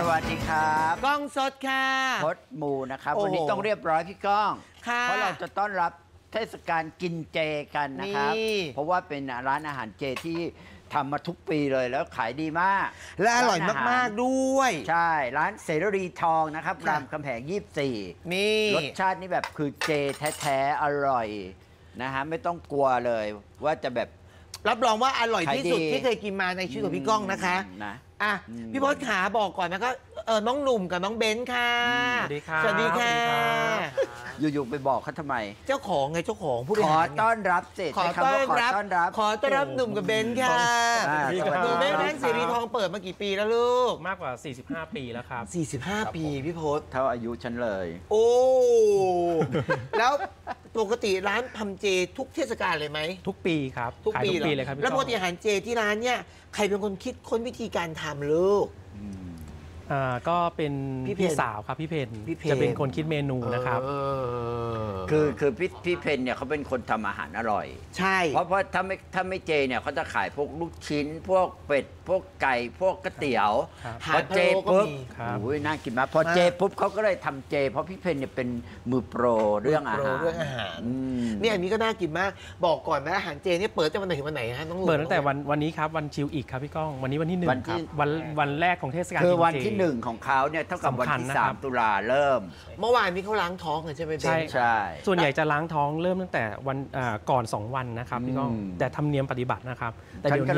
วัสดีครับก้องสดค่ะพดมูนะครับวันนี้ต้องเรียบร้อยพี่ก้องเพราะเราจะต้อนรับเทศกาลกินเจกันนะครับเพราะว่าเป็นร้านอาหารเจที่ทำมาทุกปีเลยแล้วขายดีมากและอร่อยมากๆด้วยใช่ร้านเสรีทองนะครับรามคำแหง24นี่รสชาตินี่แบบคือเจแท้ๆอร่อยนะฮะไม่ต้องกลัวเลยว่าจะแบบรับรองว่าอร่อยที่สุดที่เคยกินมาในชีวิตของพี่ก้องนะคะอ่ะพี่พศขาบอกก่อนนะก็น้องหนุ่มกับน้องเบนซ์ค่ะสวัสดีค่ะสวัสดีค่ะอยู่ๆไปบอกเขาทำไมเจ้าของไงเจ้าของผู้บริหารขอต้อนรับเสร็จขอต้อนรับหนุ่มกับเบนซ์ค่ะหนุ่มเบนซ์เสรีทองเปิดมากี่ปีแล้วลูกมากกว่า45 ปีแล้วครับ 45 ปีพี่พศเท่าอายุฉันเลยโอ้แล้วปกติร้านทำเจทุกเทศกาลเลยไหมทุกปีครับทุกปีเลยครับแล้วปกติอาหารเจที่ร้านเนี่ยใครเป็นคนคิดค้นวิธีการทำลูกก็เป็นพี่สาวครับพี่เพนจะเป็นคนคิดเมนูนะครับคือพี่เพนเนี่ยเขาเป็นคนทำอาหารอร่อยใช่เพราะถ้าไม่เจเนี่ยเขาจะขายพวกลูกชิ้นพวกเป็ดพวกไก่พวกก๋วยเตี๋ยวพอเจปุ๊บโอ้ยน่ากินมากพอเจปุ๊บเขาก็เลยทำเจเพราะพี่เพนเนี่ยเป็นมือโปรเรื่องอาหารเนี่ยอันนี้ก็น่ากินมากบอกก่อนนะอาหารเจเนี่ยเปิดตั้งวันไหนถึงวันไหนฮะน้องเปิดตั้งแต่วันนี้ครับวันชิวอีกครับพี่ก้องวันนี้วันที่1ครับวันแรกของเทศกาลคือวันที่1ของเขาเนี่ยเท่ากับวันที่3 ตุลาเริ่มเมื่อวานนี้เขาล้างท้องกันใช่ไหมใช่ส่วนใหญ่จะล้างท้องเริ่มตั้งแต่วันก่อน2 วันนะครับพี่ก้องแต่ธรรมเนียมปฏิบัตินะครับแต่เดี๋ยว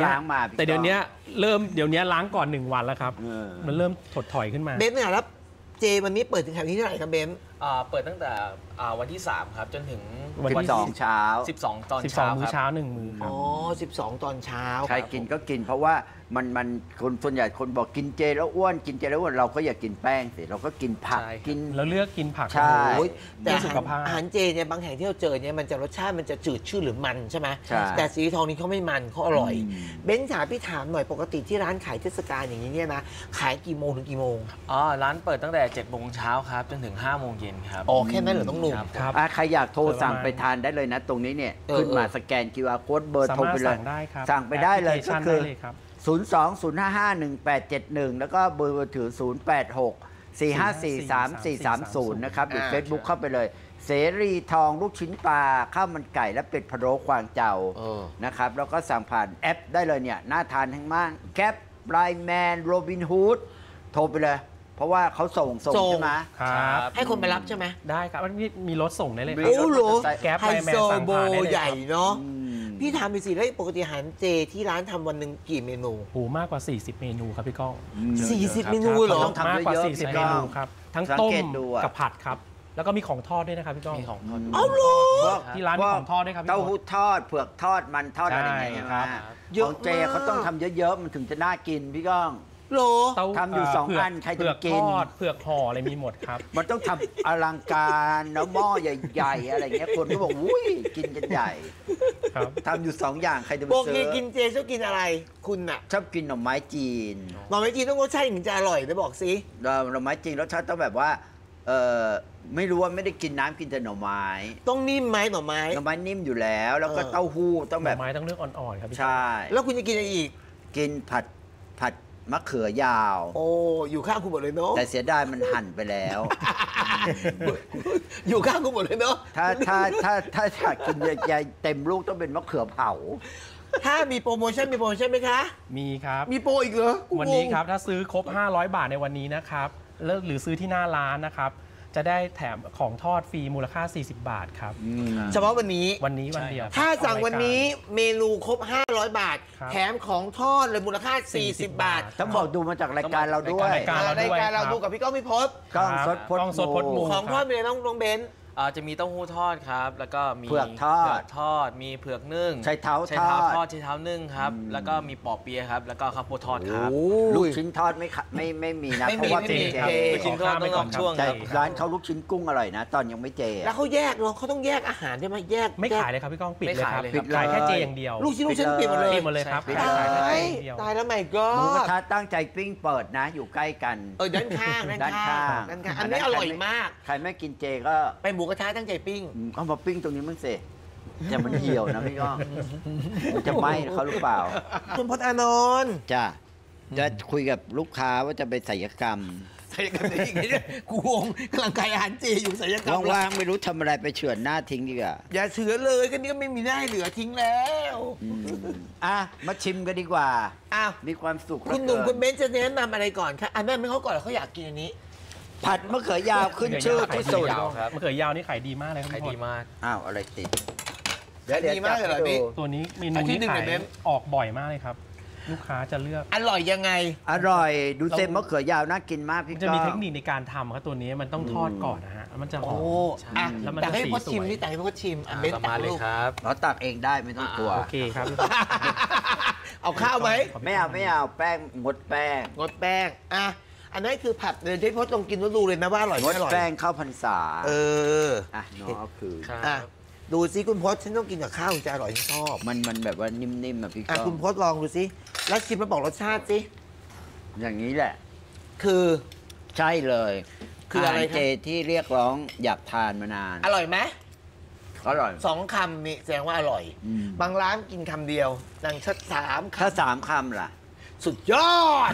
นี้ล้างก่อน1 วันแล้วครับมันเริ่มถดถอยขึ้นมาเบนซ์เนี่ยแล้วเจวันนี้เปิดถึงแถวที่เท่าไหร่ครับเบนซ์เปิดตั้งแต่วันที่3ครับจนถึงวันที่12 เช้า 12 ตอนเช้ามื้อเช้า1 มื้อครับ 12 ตอนเช้าใครกินก็กินเพราะว่ามันคนส่วนใหญ่คนบอกกินเจแล้วอ้วนกินเจแล้วอ้วนเราก็อย่ากินแป้งสิเราก็กินผักกินแล้วเลือกกินผักใช่แต่อาหารเจเนี่ยบางแห่งที่เราเจอเนี่ยมันจะรสชาติมันจะจืดชืดหรือมันใช่ไหมแต่สีทองนี้เขาไม่มันเขาอร่อยเบนซ์ถามพี่ถามหน่อยปกติที่ร้านขายเทศกาลอย่างนี้เนี่ยนะขายกี่โมงถึงกี่โมงร้านเปิดตั้งแต่7 โมงเช้าครับจนถึง5 โมงเย็นครับแค่นั้นเหรอต้องหนุ่มครับใครอยากโทรสั่งไปทานได้เลยนะตรงนี้เนี่ยขึ้นมาสแกน QR Code เบอร์โทรไปเลยสั่งไปได้เลยก็คือ020551871แล้วก็เบอร์มือถือ0864543430นะครับหรือ Facebook เข้าไปเลยเสรีทองลูกชิ้นปลาข้าวมันไก่และเป็ดพะโล้กวางเจานะครับแล้วก็สั่งผ่านแอปได้เลยเนี่ยน่าทานทั้งมากแคปไลน์แมนโรบินฮูดโทรไปเลยเพราะว่าเขาส่งใช่ไหมครับให้คนไปรับใช่ไหมได้ครับมีรถส่งได้เลยโอ้โหแก๊ปไฮโซโบใหญ่เนาะพี่ถามไปสิแล้วปกติอาหารเจที่ร้านทำวันหนึ่งกี่เมนูโอ้มากกว่า40 เมนูครับพี่ก้อง 40 เมนูเหรอมากกว่า40 เมนูครับทั้งต้มกับผัดครับแล้วก็มีของทอดด้วยนะครับพี่ก้องมีของทอดที่ร้านมีของทอดด้วยครับเต้าหู้ทอดเผือกทอดมันทอดอะไรอย่างเงี้ยครับของเจเขาต้องทำเยอะๆมันถึงจะน่ากินพี่ก้องทำอยู่2 อันใครจะกินเผือกห่ออะไรมีหมดครับมันต้องทำอลังการแล้วหม้อใหญ่ๆอะไรเงี้ยคนก็บอกอุ้ยกินกันใหญ่ทำอยู่2 อย่างใครจะไปซื้อปกติกินเจชอบกินอะไรคุณน่ะชอบกินหน่อไม้จีนหน่อไม้จีนต้องรสชาติถึงจะอร่อยได้บอกสิหน่อไม้จีนรสชาติต้องแบบว่าไม่รู้ว่าไม่ได้กินน้ำกินแต่หน่อไม้ต้องนิ่มไหมหน่อไม้นิ่มอยู่แล้วแล้วก็เต้าหู้ต้องแบบหน่อไม้ต้องเลือกอ่อนๆครับใช่แล้วคุณจะกินอะไรอีกกินผัดมะเขือยาวโอ้อยู่ข้างคุณหมดเลยเนาะแต่เสียดายมันหั่นไปแล้วอยู่ข้างคุณหมดเลยเนาะถ้าอยากกินใหญ่เต็มลูกต้องเป็นมะเขือเผาถ้ามีโปรโมชั่นไหมคะมีครับมีโปรอีกเหรอวันนี้ครับถ้าซื้อครบ500 บาทในวันนี้นะครับหรือซื้อที่หน้าร้านนะครับจะได้แถมของทอดฟรีมูลค่า40 บาทครับเฉพาะวันนี้วันเดียวถ้าสั่งวันนี้เมนูครบ500 บาทแถมของทอดเลยมูลค่า40 บาทต้องบอกดูมาจากรายการเราด้วยรายการเราดูกับพี่ก้องพี่พศก้องสดพดหมูของทอดมีอะไรน้องเบนซ์จะมีเต้าหู้ทอดครับแล้วก็มีเผือกทอดมีเผือกนึ่งใช้เท้าทอดใช้เท้านึ่งครับแล้วก็มีปอเปี๊ยะครับแล้วก็ข้าวโพดทอดครับลูกชิ้นทอดไม่มีนะเพราะว่าเจลูกชิ้นทอดต้องช่วงครับร้านเขาลูกชิ้นกุ้งอร่อยนะตอนยังไม่เจแล้วเขาแยกเนาะเขาต้องแยกอาหารใช่ไหมแยกไม่ขายเลยครับพี่ก้องปิดเลยครับขายแค่เจอย่างเดียวลูกชิ้นปิดหมดเลยครับตายแล้วไม่ก็หมูกระทะตั้งใจปิ้งเปิดนะอยู่ใกล้กันด้านข้างอันนี้อร่อยมากใครไม่กินเจก็ไปหมูกระทะตั้งใจปิ้งเอามาปิ้งตรงนี้มึงเสร็จจะมันเหี่ยวนะพี่ก้องมันจะไหม้เขาหรือเปล่าคุณพจน์อานนท์จ้าจะคุยกับลูกค้าว่าจะไปศัลยกรรมศัลยกรรมอย่างนี้เนี่ยกูงงกำลังขายอาหารเจอยู่ศัลยกรรมว่างๆไม่รู้ทำอะไรไปเฉือนหน้าทิ้งดีกว่าอย่าเฉือนเลยก็นี่ก็ไม่มีหน้าให้เหลือทิ้งแล้วอ่ะมาชิมกันดีกว่าอ้าวมีความสุขคุณหนุ่มเหคุลืณอเบนซ์จะแนะนำอะไรก่อนคะแม่ไม่เขาก่อนเขาอยากกินอันนี้ผัดมะเขือยาวขึ้นชื่อที่สุดมะเขือยาวครับมะเขือยาวนี่ขายดีมากเลยครับขายพี่ดีพลมากอ้าวอะไรติดขายดีมากเลยเหรอจับให้พี่ดูตัวนี้เมนูอาทิตนี้ย์หนึ่งขาเลย ยเบนออกบ่อยมากเลยครับ ลูกค้าจะเลือกอร่อยยังไงอร่อยดูเส้นมะเขือยาวน่ากินมากมัพี่นจะมีก้องเทคนิคในการทำครับตัวนี้มันต้องทอดก่อนนะฮะแล้วมันจะหโอ้อมอ่ะแล้วมันแต่จะให้สีพ่อสชิมวยนี่แต่ให้พ่อชิมเบนซ์ประตัมาก ณเลยลูกครับเราตักเองได้ไม่ต้องกลัวโอเคครับเอาข้าวไหมไม่เอาแป้งงดแป้งงดแป้งอ่ะอันนั้นคือผัดเดี๋ยวให้พ่อลองกินแล้วดูเลยนะว่าอร่อยงไม่ดอร่อยแป้งเข้าพรรษาเอออ่ะน้องเอาคืนครับอ่ะดูซิคุณพศฉันต้องกินกับข้าวถึงจะอร่อยฉันชอบมันแบบว่านิ่มๆอ่ะพี่อ่ะก้องคุณพศลองดูซิแล้วชิมมาบอกรสชาติสิอย่างนี้แหละคือใช่เลยคืออะไราหาเจที่เรียกร้องอยากทานมานานอร่อยไหมอร่อย 2 คำนี่แสดงว่าอร่อยอืมบางร้านกินคำเดียวดังชัด3 ถ้าคำ 3 คำล่ะสุดยอด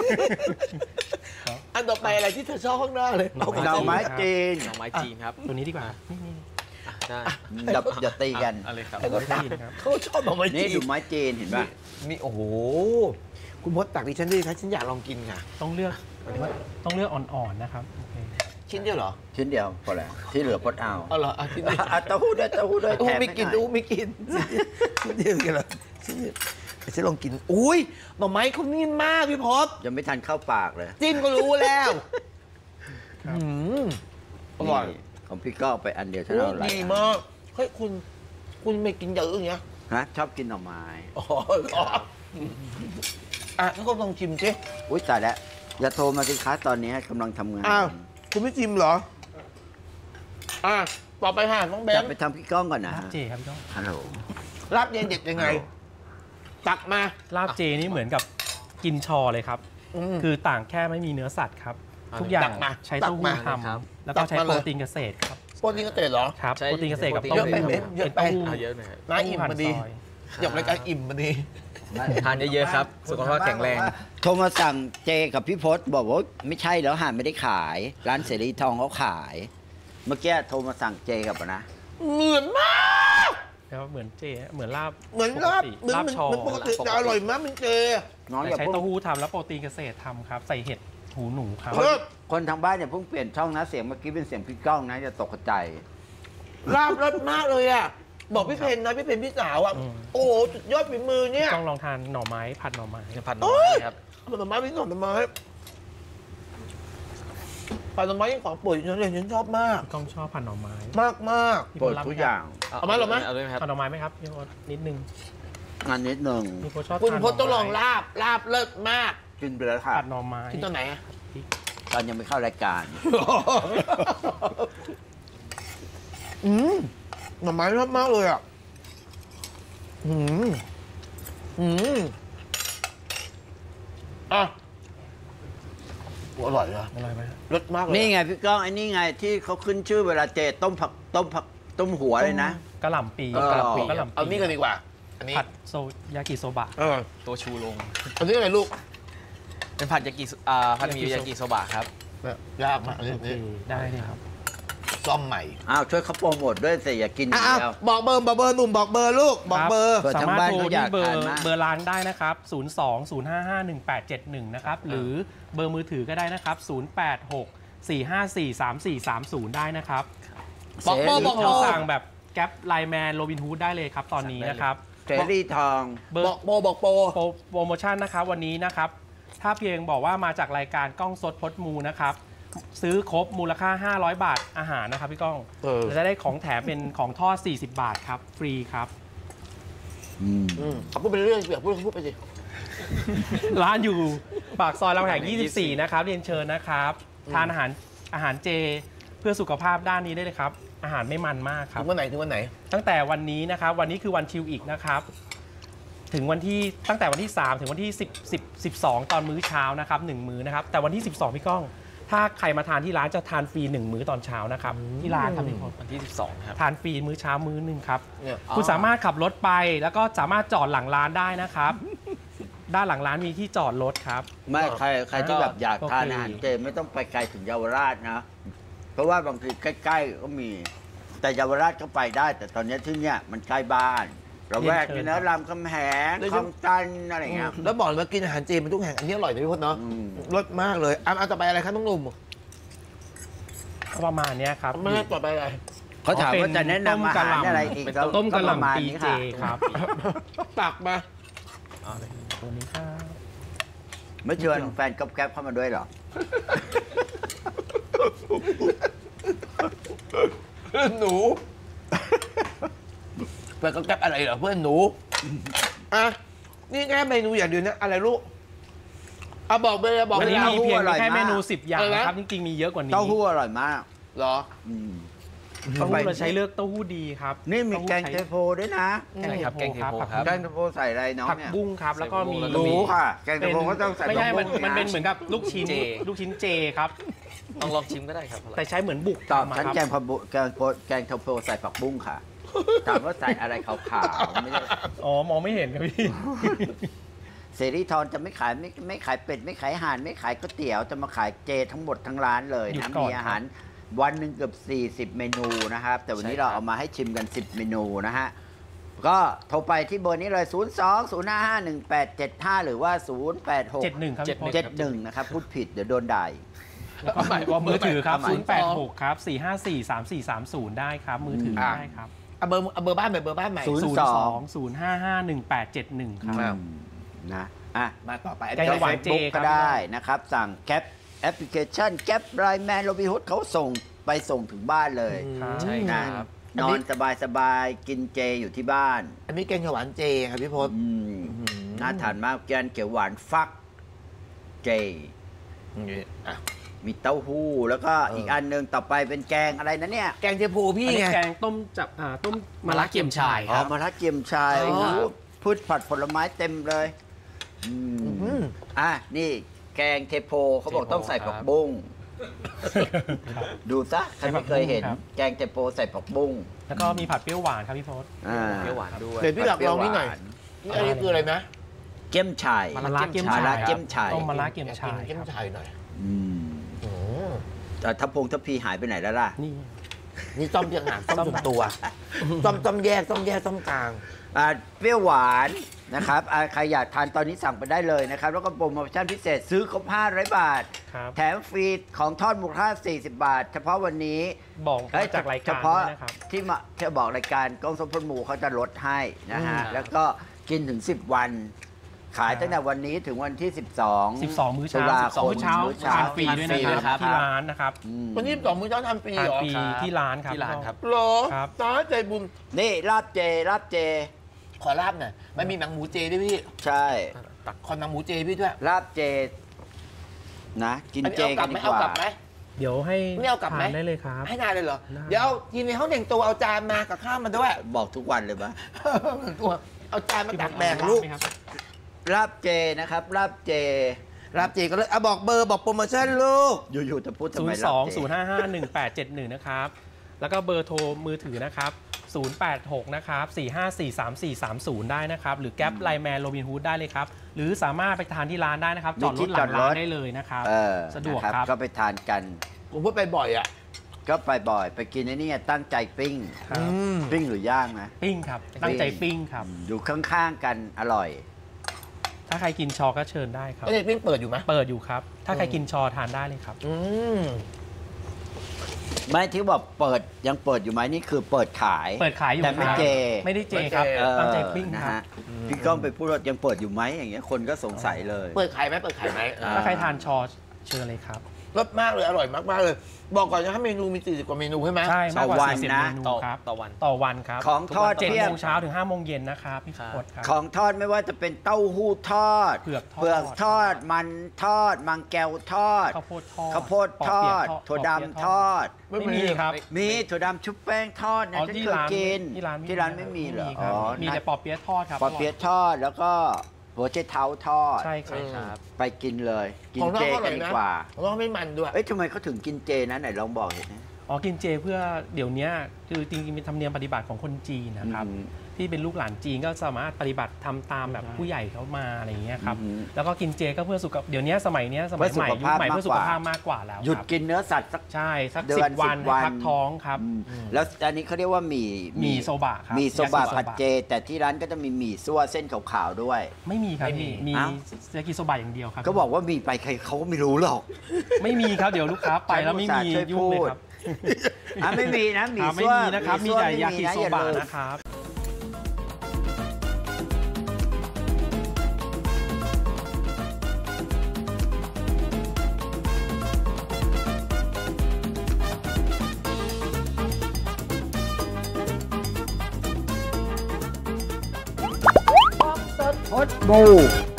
อันต่อไปอะไรที่เธอชอบข้างหน้าเลยหน่อหน่อไม้จีนหน่อไม้จีนครับตัวนี้ดีกว่านี่อ่ะได้อย่าตีกันอะไรครับแต่ก็ตักครับเขาชอบหน่อไม้นี่จีดูนไม้จีนเห็นป่ะนี่โอ้โห คุณพศตักดิฉันด้วยครับฉันอยากลองกินค่ะต้องเลือกอ่อนๆนะครับโอเคชิ้นเดียวเหรอชิ้นเดียวพอแล้วที่เหลือพดเอาเอาเหรอเอาชิ้นเดียวอ่ะเต้าหู้ด้วยเต้าหู้ด้วยอู้แถมไม่กินให้หน่อู้อยไม่กินชิ้นเดียวกันเหรอชิ้นเดียวฉันลองกินอุ้ยหน่อไม้เขานิ่มมากพี่พศยังไม่ทันเข้าปากเลยจิ้มก็รู้แล้วครับอืมอร่อยนี่ของพี่ก็ไปอันเดียวฉันเอาอะไรดีมาก เฮ้ยคุณไม่กินเยอะอย่างเงี้ยฮะชอบกินหน่อไม้อ๋ออ่ะแล้วก็ลองชิมสิอุ้ยตายแล้วอย่าโทรมาสิคะตอนนี้กำลังทำงานอ้าวคุณไม่ชิมเหรอ อ่ะต่อไปค่ะน้องเบจะนไปทำพี่ก้องก่อนนะลาบเจครับพี่ก้องฮัลโหลรับเย็นเด็ดยังไง ตักมาลาบเจนี่เหมือนกับกินชอเลยครับมคือต่างแค่ไม่มีเนื้อสัตว์ครับ ทุกอย่าตังกมาใช้เต้าหู้ตักมาทครับำแล้วก็ใช้ตักมาเลยโปรตีนเกษตรครับโปรตีนเกษตรเหรอครับใช้โปรตีนเกษตรกับโปรตีนเต้าหู้เยอะไปเยอะไปเป็นเต้าหู้เอาเยอะหน่อยครับน่าอิ่มพอดีซอยหยกรายการอิ่มพอดีทานเยอะๆครับ สุขภาพแข็งแรงโทรมาสั่งเจกับพี่พศบอกว่าไม่ใช่แล้วหาไม่ได้ขาย ร้านเสรีทองเขาขาย เมื่อกี้โทรมาสั่งเจกับนะเหมือนมากแล้วเหมือนเจเหมือนลาบเหมือนลาบปกติเหมือนลาบเหมือนชอเหมือนปกติแต่อร่อยมากมันเจน้องแต่อย่าใช้เพิ่เต้าง หู้ทำแล้วโปรตีนเกษตรทำครับ ใส่เห็ดหูหนูครับเลิศคนทางบ้านอย่าเพิ่งเปลี่ยนช่องนะเสียงเมื่อกี้เป็นเสียงพี่ก้องนะจะตกใจลาบรสมากเลยอ่ะ บอกพี่เพนนะพี่เพนพี่สาวอ่ะ โอ้โหสุดยอดฝีมือเนี่ยต้องลองทานหน่อไม้ผัดหน่อไม้จะผัดหน่อไม้ครับผลไม้พี่หน่อไม้ผลไม้ยังของโปรดฉันเลยฉันชอบมากพี่ก้องชอบผัดหน่อไม้มากมากพี่โปรโพดสรับทุกไหมอครัย่าบงเอามาหรอไหมเอาด้วยไหมครับผัดหน่อไม้ไหมครับพี่โพสนิดนึงงานนิดหนึ่งพี่โพสชอบคุณทานพจน์ต้องลองหน่ไม้ลาบเลิศมากกินไปแล้วค่ะผัดหน่อไม้ที่ตัวไหนอะตอนยังไม่เข้ารายการหน่อไม้เลิศมากเลยอ่ะอ่ะโอ้อร่อยเลยอร่อยไหมครับรสมากเลยนี่ไงพี่ก้องไอ้นี่ไงที่เขาขึ้นชื่อเวลาเจต้มผักต้มหัวเลยนะกะหล่ำปีเออกะหล่ำปีเอานี่กันดีกว่า อันนี้ผัดโซยากิโซบะตัวชูลงอันนี้อะไรลูกเป็นผัดยากิผัดหมี่ยากิโซบะครับยากมากอันโอเคนี้ได้เลยครับซ่อมใหม่อ้าวช่วยเขาโปรโมทด้วยสิอย่ากินอย่างเดียวบอกเบอร์หนุ่มบอกเบอร์ลูก บอกเบอร์เปิดสาทางมารถบ้านโทรเขาอยาที่กเบอทานร์มากเบอร์ร้านได้นะครับ 02-055-1871 นะครับ หรือเบอร์มือถือก็ได้นะครับ 086-454-3430 ได้นะครับบอกเบอร์บอกโทเบรอร์สั่งแบบแก๊ปไลน์แมนโรบินฮูดได้เลยครับตอนนี้นะครับเสรีทองเบอร์บอกโปรโปรโมชั่นนะครับวันนี้นะครับ ถ้าเพียงบอกว่ามาจากรายการกล้องสดพดมูนะครับ ซื้อครบมูลค่า 500 บาทอาหารนะครับพี่ก้องจะได้ของแถมเป็นของทอด 40 บาทครับ ฟรีครับเขาพูดไปเรื่อยๆเปียกพูดไปสิร้านอยู่ปากซอยรามคำแหง24 นะครับ เรียนเชิญนะครับ ทานอาหารเจเพื่อสุขภาพด้านนี้ได้เลยครับ อาหารไม่มันมากครัถึบงวันไหนถึงวันไหนตั้งแต่วันนี้นะครับ วันนี้คือวันชิลอีกนะครับ ถึงวันที่ตั้งแต่วันที่ 3 ถึงวันที่12 ตอนมื้อเช้านะครับ1มื้อนะครับ แต่วันที่ 12 พี่ก้อง ถ้าใครมาทานที่ร้านจะทานฟรี1มื้อตอนเช้านะครับที่ร้านครับพี่พลวันที่ 12 ครับทานฟรีมื้อเช้ามื้อหนึ่งครับเนี่ยคุณสามารถขับรถไปแล้วก็สามารถจอดหลังร้านได้นะครับด้านหลังร้านมีที่จอดรถครับไม่ใครที่แบบอยากทานโอเคอาหารเจไม่ต้องไปไกลถึงเยาวราชนะ เพราะว่าบางทีใกล้ๆก็มี แต่เยาวราชก็ไปได้ แต่ตอนนี้ที่เนี่ยมันใกล้บ้านเราแวกนี่นะรามคำแหงคลองตันอะไรอย่างเงี้ยแล้วบอกเลยว่ากินอาหารเจมันทุกแห่งอันนี้อร่อยนะพี่พจน์เนาะอืมรสมากเลยเอาต่อไปอะไรครับน้องหนุ่มประมาณเนี้ยครับไม่ต่อไปอะไรเขาถามว่าจะแนะนำอาหารอะไรอีกเป็นต้มกะหประมาณล่ำปีนี้เจค่ะครับตักมาตัวนี้ครับไม่ชวนแฟนก๊อบแก๊บเข้ามาด้วยเหรอเพื่อนหนูเพื่อนก็แก๊บอะไรเหรอเพื่อนหนูอ่ะนี่แค่เมนูอย่างเดียวนะอะไรลูกเอาบอกไปเลยบอกวันไปนี้เลยมีเพียงอร่อยแค่มากเมนู 10 อย่างอะไรนะนะครับ จริงๆ มีเยอะกว่านี้เต้าหู้อร่อยมากเหรออืมเต้าหู้เราใช้เลือกเต้าหู้ดีครับนี่มีแกงเต้าเทหู้โพด้วยนะใช่ครับแกงเทโพครับแกงเทโพใส่อะไรน้องผักเนี่ยบุ้งครับ แล้วก็มีรู้ค่ะ แกงเทโพก็ต้องใส่ไม่ใช่ผักบุ้งมันเป็นะเหมือนกับลูกชิ้นเจลูกชิ้นเจครับลองชิมก็ได้ครับแต่ใช้เหมือนบุกตอบทำอะฉันครับแกงผักบุแกงเทโพใส่ผักบุ้งค่ะ ถามว่าใส่อะไรขาวๆไม่ได้อ๋อ มองไม่เห็นครับพี่เสรีทรจะไม่ขายไม่ขายเป็ดไม่ขายห่านไม่ขายก๋วยเตี๋ยวจะมาขายเจทั้งหมดทั้งร้านเลยหยุดนะก่อนมีอาหารวันหนึ่งเกือบ40 เมนูนะครับ แต่วันนี้เราเอามาให้ชิมกัน 10 เมนูนะฮะ ก็โทรไปที่เบอร์นี้เลย 02-055-1875 หรือว่า 71 ครับพี่พศ 086-71 นะครับ พูดผิดเดี๋ยวโดนด่าอีกแล้วก็มือถือครับเอาใหม่ 086 ครับ 454-3430 ได้ครับ มือถือได้ครับเอาเบอร์บ้านใหม่เบอร์บ้านใหม่ศูนย์ 02-055-1871 ครับนะอ่ะมาต่อไปแกงหวานเจบุ๊กครัก็บได้นะครับ สั่งแก๊ปแอปพลิเคชันแก๊ปไลน์แมนโรบินฮูดเขาส่งไปส่งถึงบ้านเลยครับใช่ครับนอนสบายๆกินเจอยู่ที่บ้านอันนี้แกงเขียวหวานเจครับพี่พศน่าทานมากแกงเขียวหวานฟักเจอ่ะมีเต้าหู้แล้วก็อีกอันหนึ่งต่อไปเป็นแกงอะไรนะเนี่ยแกงเทโพพี่อันนี้ไงแกงต้มจับต้มมะระเกี๊ยมชายอ๋คอรับมะระเกี๊ยมชายอ๋อโอ้โหพืชผัดผลไม้เต็มเลยนี่แกงเทโพเขาบอกต้องใส่ผักบุ้งดูซะใครไม่เคยเห็นครับแกงเทโพใส่ผักบุ้งแล้วก็มีผัดเปรี้ยวหวานครับพี่พศเปรี้ยวหวานด้วยเดี๋ยวพี่อยากลองนี่หน่อยนี่อันนี้คืออะไรนะเกี๊ยมชายมะระเกี๊ยมมะชายระเกี๊ยมชายต้มมะระเกี๊ยมอยากชากินยเกี๊ยมครับชายหน่อยอืมอืมแต่ทัพพีหายไปไหนแล้วล่ะนี่นี่ต้มเพียงหางต้มส่วนตัวต้มแยกต้มกลางเปรี้ยวหวานนะครับใครอยากทานตอนนี้สั่งไปได้เลยนะครับ แล้วก็โปรโมชั่นพิเศษซื้อครบ500 บาทครับแถมฟรีของทอดมูลค่า40 บาท เฉพาะวันนี้บอกเอ้ยจากรายเฉการพาะด้วยนะครับที่มาที่บอกรายการกล้องสมพลหมูเขาจะลดให้นะฮะ แล้วก็กินถึง 10 วัน ขายตั้งแต่วันนี้ถึงวันที่ 12 12 มื้อตุเช้าลาคมมื้อเช้ามื้อเช้าทานฟรีด้วยนะครับที่ร้านนะครับอืมวันนี้2 มื้อเช้าทำฟรีทานเหรอฟรีที่ร้านครับที่ร้านครับเหรอครับตาใจบุญนี่ลาบเจขอลาบหน่อยมันมีหนังหมูเจด้วยพี่ใช่ขอหนังหมูเจพี่ด้วยลาบเจนะ กินอันนี้เจเอากกัลันบไหมดีกเอากลัว่าบไหมเดี๋ยวให้ไม่เอากลับไหมทานได้เลยครับให้นานเลยเหรอได้เดี๋ยวทีมในห้องแต่งตัวเอาจานมากับข้าวมาด้วยบอกทุกวันเลยปะตัวเอาจานมาตักแบ่งพี่ลูกไหมครับลาบเจนะครับลาบเจรับเจก็เลยเอาบอกเบอร์บอกโปรโมชั่นลูกอยู่ๆจะพูดทำไม 0 ลาบ 2 เจ 0 5 5 1 8 7 1 นะครับ แล้วก็เบอร์โทรมือถือนะครับ 086 นะครับ 4543430 ได้นะครับ หรือแก๊ปไลแมนโรบินฮูดได้เลยครับ หรือสามารถไปทานที่ร้านได้นะครับ จอดรถหลังร้านได้เลยนะครับ สะดวกนะครับ ก็ไปทานกันผมพูดไปบ่อยอ่ะก็ไปบ่อยไปกินไอ้นี่ตั้งใจปิ้งครับปิ้งหรือย่างนะปิ้งครับ ตั้งใจปิ้งครับอยู่ข้างๆกันอร่อยถ้าใครกินชอก็เชิญได้ครับแล้วเด็กปิ้งเปิดอยู่ไหมเปิดอยู่ครับ ถ้าใครกินชอทานได้เลยครับอืมไม่ที่บอกเปิดยังเปิดอยู่ไหมนี่คือเปิดขายเปิดขายอยู่แต่ไม่ครับเจไม่ได้เจครับ ตั้งใจปิ้งนะครับฮะพี่ก้องไปพูดว่ายังเปิดอยู่ไหมอย่างเงี้ยคนก็สงสัยเลยเปิดขายไหมเปิดขายไหมถ้าใครทานชอเชิญเลยครับรสมากเลยอร่อยมากๆเลย บอกก่อนนะเมนูมี40กว่าเมนูใช่ไหมใช่มากกว่าต่อวัน 40 นะเมนูครับต่อวันต่อวันครับของทอด 7 เพียบโมงเช้าถึง5โมงเย็นนะครับพี่พศครับของทอดไม่ว่าจะเป็นเต้าหู้ทอดเผือกทอดเผือกทอด มันทอด มังแก้วทอดข้าวโพดทอดข้าวโพดทอด ถั่วดำทอดไม่มีครับมีถั่วดำชุบแป้งทอดนะอ๋อฉันที่เคยร้านกินที่ร้านไม่มีเหรอคอ๋บอมีแต่ปอเปี๊ยะทอดครับปอเปี๊ยะทอดแล้วก็หัวไชเท้าทอดใช่ใช่คครับ รับไปกินเลย กินของเราเจอร่กัอน ยดีนะกว่าของเราไม่มันด้วยเอ้ยทำไมเขาถึงกินเจนะไหนลองบอกเห็นไหมอ๋อกินเจเพื่อเดี๋ยวนี้คือจริงๆเป็นธรรมเนียมปฏิบัติของคนจีนนะครับอืมที่เป็นลูกหลานจีนก็สามารถปฏิบัติทำตามแบบผู้ใหญ่เขามาอะไรอย่างเงี้ยครับแล้วก็กินเจก็เพื่อสุขภาพเดี๋ยวนี้สมัยใหม่ยุคใหม่เพื่อสุขภาพมากกว่าแล้วหยุดกินเนื้อสัตว์สักใช่สัก10 วันพักท้องครับแล้วอันนี้เขาเรียกว่าหมี่โซบะครับมีโซบะผัดเจแต่ที่ร้านก็จะมีหมี่ซั่วเส้นขาวๆด้วยไม่มีครับมียากิโซบะอย่างเดียวครับก็บอกว่ามีไปใครเขาก็ไม่รู้หรอกไม่มีครับเดี๋ยวลูกค้าไปแล้วไม่มียุ่งเลยครับไม่มีนะหมี่ซั่วนะครับมีแต่ยากิโซบะนะครับพดบู